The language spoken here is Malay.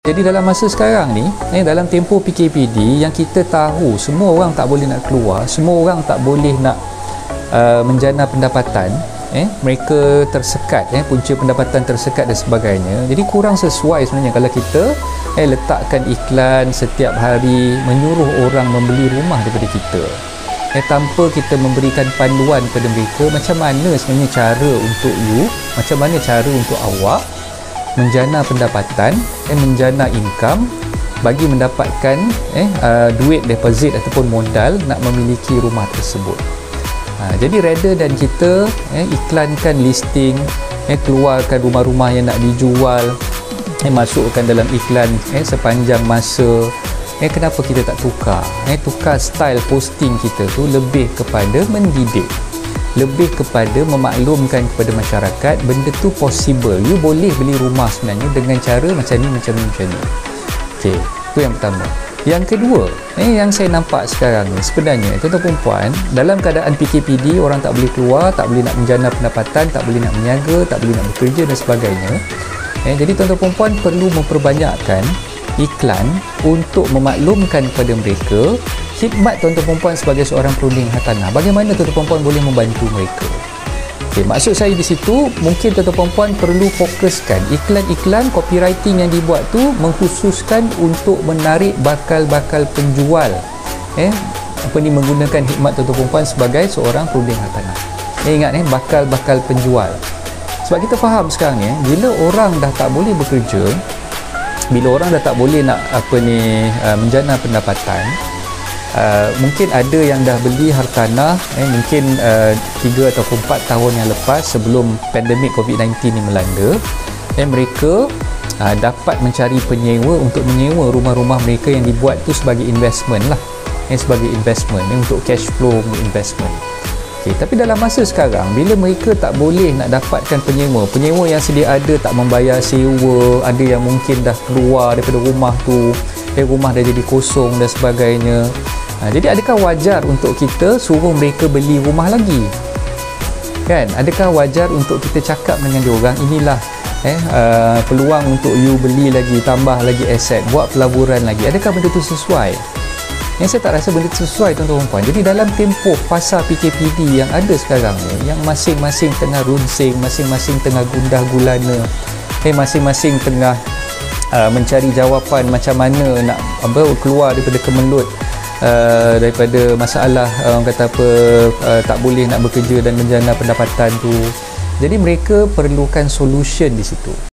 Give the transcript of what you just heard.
Jadi dalam masa sekarang ni, dalam tempoh PKPD yang kita tahu semua orang tak boleh nak keluar, semua orang tak boleh nak menjana pendapatan, mereka tersekat, punca pendapatan tersekat dan sebagainya. Jadi kurang sesuai sebenarnya kalau kita letakkan iklan setiap hari menyuruh orang membeli rumah daripada kita, tanpa kita memberikan panduan kepada mereka macam mana sebenarnya cara untuk macam mana cara untuk awak menjana pendapatan dan menjana income bagi mendapatkan duit deposit ataupun modal nak memiliki rumah tersebut. Jadi rather dan kita iklankan listing, keluarkan rumah-rumah yang nak dijual, masukkan dalam iklan sepanjang masa, kenapa kita tak tukar style posting kita tu lebih kepada mendidik, lebih kepada memaklumkan kepada masyarakat benda tu possible, you boleh beli rumah sebenarnya dengan cara macam ni. Okey, itu yang pertama. Yang kedua, yang saya nampak sekarang ni sebenarnya tuan-tuan puan, dalam keadaan PKPD orang tak boleh keluar, tak boleh nak menjana pendapatan, tak boleh nak berniaga, tak boleh nak bekerja dan sebagainya. Jadi tuan-tuan puan perlu memperbanyakkan iklan untuk memaklumkan kepada mereka khidmat tuan-tuan puan sebagai seorang perunding hartanah. Bagaimana tuan-tuan puan boleh membantu mereka? Okey, maksud saya di situ mungkin tuan-tuan puan perlu fokuskan iklan-iklan copywriting yang dibuat tu mengkhususkan untuk menarik bakal-bakal penjual, menggunakan khidmat tuan-tuan puan sebagai seorang perunding hartanah. Ingat bakal-bakal penjual. Sebab kita faham sekarang ni bila orang dah tak boleh bekerja, bila orang dah tak boleh nak menjana pendapatan, mungkin ada yang dah beli hartanah mungkin 3 ataupun 4 tahun yang lepas sebelum pandemik COVID-19 ni melanda, mereka dapat mencari penyewa untuk menyewa rumah-rumah mereka yang dibuat tu sebagai investment lah, sebagai investment untuk cash flow investment. Okay, tapi dalam masa sekarang bila mereka tak boleh nak dapatkan penyewa yang sedia ada tak membayar sewa, ada yang mungkin dah keluar daripada rumah tu, rumah dah jadi kosong dan sebagainya. Jadi adakah wajar untuk kita suruh mereka beli rumah lagi? Kan? Adakah wajar untuk kita cakap dengan diorang inilah peluang untuk you beli lagi, tambah lagi aset, buat pelaburan lagi? Adakah benda tu sesuai? Yang saya tak rasa benda tu sesuai tuan-tuan puan. Jadi dalam tempoh fasa PKPD yang ada sekarang ni, yang masing-masing tengah runsing, masing-masing tengah gundah gulana, masing-masing tengah mencari jawapan macam mana nak keluar daripada kemelut, daripada masalah orang kata tak boleh nak bekerja dan menjana pendapatan tu. Jadi mereka perlukan solution di situ.